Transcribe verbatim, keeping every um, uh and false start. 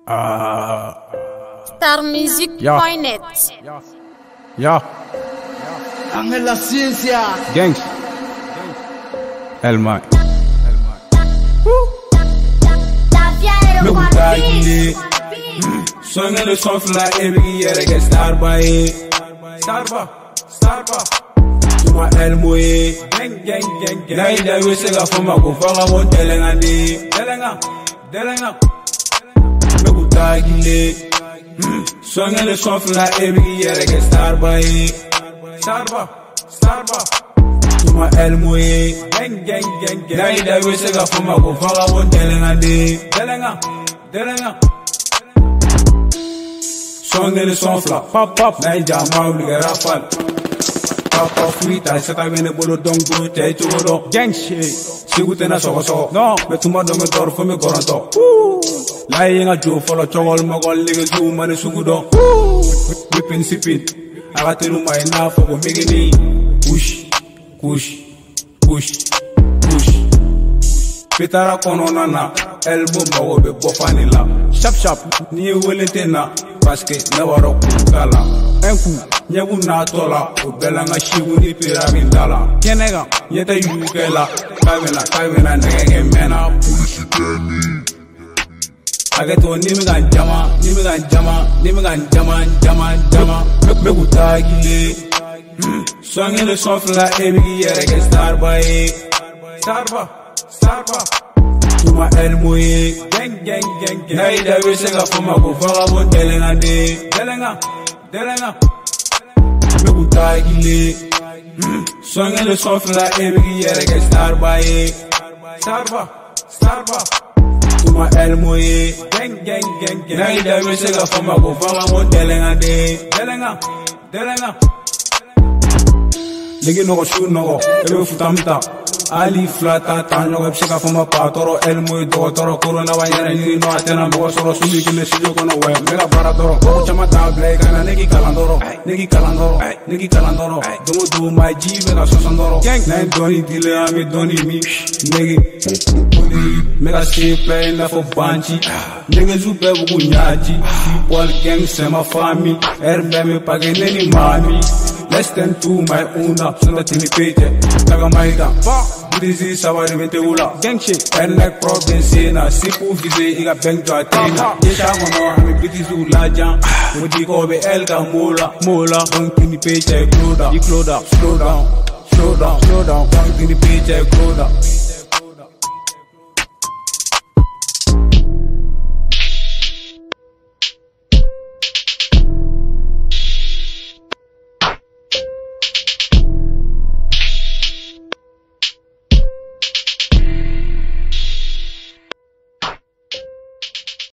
Uh, Star Music point net. Ya. Ya. Ángel la ciencia. Gangs. L.Mo. Me gusta Takilé. Suena le son fla every year que Starba eh. Starba, Starba. Tuma L.Mo eh. Gang gang gang gang. Na ida we se ga fama ko fanga won delenga de. Delenga, delenga. Me gusta Takilé. Suena le son fla every year que Starba eh. Starba, Starba. Tuma L.Mo eh. Gang gang gang gang. Na ida we se ga fama ko fanga won delenga de. Delenga, delenga. Songe le son fla, pop pop, na ija mauli ge rafal. Pop pop frita, seta vene bolo dong bro, te chugo do. Gang shit. Sigute na soko soko, No. me tuma do me dor fo me goronto. La yenga jo folo chogol magol lige ju mane sugu do. Whipping sipping, agatelu mai na fo go migini. Push, push, push, push. Petara kono nana, L.Mo mago be bofani la. Sharp sharp. Ni welete na. Parce que ne waro kala un coup nyabu na tola o belanga shigu ni pirami dala Kenega. yeta yukela kavena kavena nege mena ageto ni mi gan jama ni mi gan jama ni mi gan jama jama jama me gusta Takilé songe le son fla every year que Starba eh Starba Starba Tuma L.Mo eh. Gang gang gang gang. Na ida we se ga fama ko fanga won delenga de. Delenga, delenga. Me gusta Takilé. Songe le son fla every year que Starba eh. Starba, Starba. Tuma L.Mo eh. Gang gang gang gang. Na ida we se ga fama ko fanga won delenga de. Delenga, delenga. Legi nogo shu nogo, ebe futamta. Ali flata tan nogo psika fama patoro L.Mo do toro corona wanyana ni no atena mo soro sumi kile sijo kono we mega para toro ko chama ta black kana negi kalandoro negi kalandoro negi kalandoro domo do my jive na sosandoro na doni dile ami doni mi negi mega stay na fo banchi negi zupe bugu nyaji people gang sema fami erbe me page neni mami less than two my una sunda tini pete taga maida Dizzy savari vente ula Gang shit. Elek province na sipu vise iga beng jo atina Yesha mono hami biti zu lajan Mudi ko be elga mola Mola Don't tini paycheck slow down You slow down. Slow down Slow down Slow down Don't tini paycheck slow down